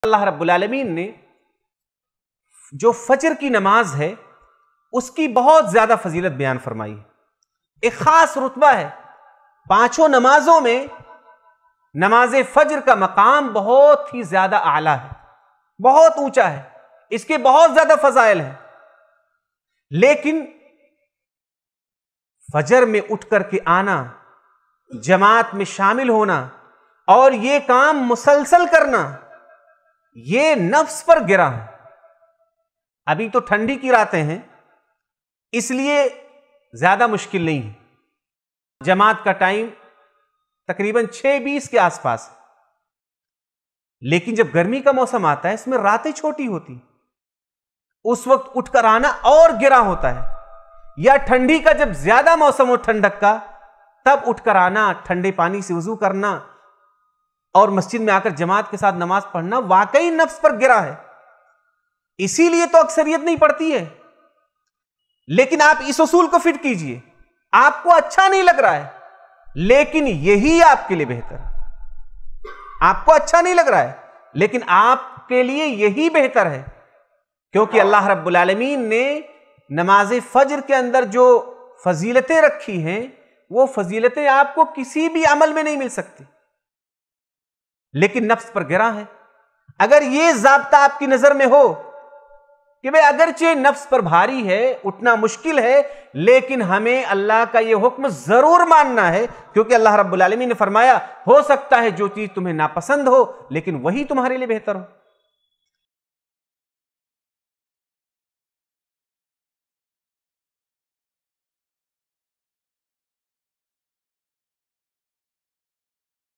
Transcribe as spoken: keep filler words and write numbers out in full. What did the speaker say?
अल्लाह रब्बुल आलमीन ने जो फजर की नमाज है उसकी बहुत ज्यादा फजीलत बयान फरमाई है। एक खास रुतबा है पांचों नमाजों में। नमाज फजर का मकाम बहुत ही ज्यादा आला है, बहुत ऊंचा है, इसके बहुत ज्यादा फजाइल है। लेकिन फजर में उठ करके आना, जमात में शामिल होना और यह काम मुसलसल करना, यह नफ्स पर गिरा है। अभी तो ठंडी की रातें हैं, इसलिए ज्यादा मुश्किल नहीं है। जमात का टाइम तकरीबन छह बीस के आसपास। लेकिन जब गर्मी का मौसम आता है, इसमें रातें छोटी होती, उस वक्त उठकर आना और गिरा होता है। या ठंडी का जब ज्यादा मौसम हो, ठंडक का, तब उठकर आना, ठंडे पानी से वजू करना और मस्जिद में आकर जमात के साथ नमाज पढ़ना वाकई नफ्स पर गिरा है। इसीलिए तो अक्सरियत नहीं पड़ती है। लेकिन आप इस उसूल को फिट कीजिए, आपको अच्छा नहीं लग रहा है लेकिन यही आपके लिए बेहतर है। आपको अच्छा नहीं लग रहा है लेकिन आपके लिए यही बेहतर है, क्योंकि अल्लाह रब्बुल आलमीन ने नमाज फजर के अंदर जो फजीलतें रखी हैं, वो फजीलतें आपको किसी भी अमल में नहीं मिल सकती, लेकिन नफ्स पर गिरा है। अगर यह जाब्ता आपकी नजर में हो कि भाई अगरचे नफ्स पर भारी है, उठना मुश्किल है, लेकिन हमें अल्लाह का यह हुक्म जरूर मानना है, क्योंकि अल्लाह रब्बुल आलमीन ने फरमाया हो सकता है जो चीज तुम्हें नापसंद हो लेकिन वही तुम्हारे लिए बेहतर हो।